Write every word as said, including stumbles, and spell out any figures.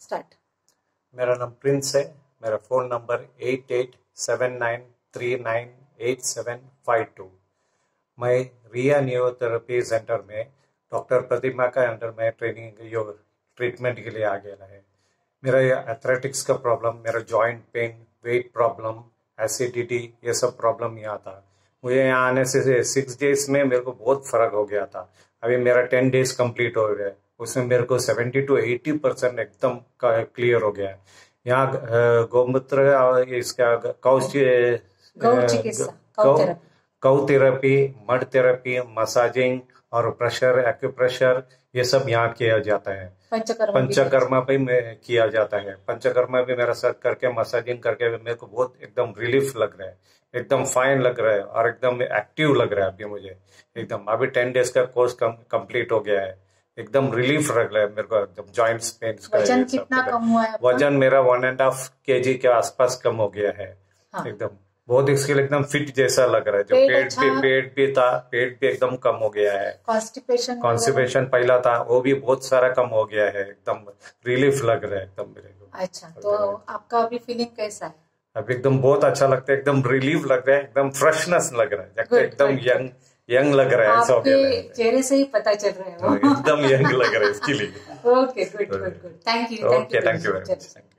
Start. मेरा नाम Prince है। मेरा phone number eight eight seven nine three nine eight seven five two. मैं रिया न्यूरोथेरेपी सेंटर में डॉक्टर प्रतिमा का अंडर में ट्रेनिंग यो ट्रीटमेंट के लिए आ गया है। मेरा ये एथलेटिक्स का प्रॉब्लम, मेरा joint pain, weight problem, acidity, ये सब प्रॉब्लम यहाँ था। मुझे यहाँ आने से सिक्स डेज में मेरे को बहुत फर्क हो गया था। अभी मेरा टेन डेज कंप्लीट हो गया, उसमें मेरे को सेवेंटी टू एटी परसेंट एकदम क्लियर हो गया। यहाँ गौमूत्र, इसका कौच कौ थेरेपी, मड थेरेपी, मसाजिंग और प्रेशर, एक्यूप्रेशर, ये सब यहाँ किया जाता है। पंचकर्मा पंचकर्मा भी किया जाता है। पंचकर्मा भी मेरा सर करके मसाजिंग करके मेरे को बहुत एकदम रिलीफ लग रहा है, एकदम फाइन लग रहा है और एकदम एक्टिव लग रहा है। अभी मुझे एकदम अभी टेन डेज का कोर्स कंप्लीट हो गया है, एकदम रिलीफ लग रहा है मेरे को। एकदम जॉइंट्स पेन। वजन कितना कम हुआ है? वजन मेरा वन एंड हाफ के जी के आसपास कम हो गया है। हाँ। एकदम बहुत इसके लिए एकदम फिट जैसा लग रहा है। जो पेट, पेट अच्छा भी पेट भी था, पेट भी एकदम कम हो गया है। कॉन्स्टिपेशन कॉन्स्टिपेशन पहला था, वो भी बहुत सारा कम हो गया है। एकदम रिलीफ लग रहा है एकदम मेरे को। अच्छा, तो आपका अभी फीलिंग कैसा है? अब एकदम बहुत अच्छा लगता है, एकदम रिलीफ लग रहा है, एकदम फ्रेशनेस लग रहा है, एकदम यंग यंग लग रहा है। आपके चेहरे से ही पता चल रहा है वो। एकदम यंग लग रहा है इसके लिए। Okay, good good good, thank you, okay, thank you very much.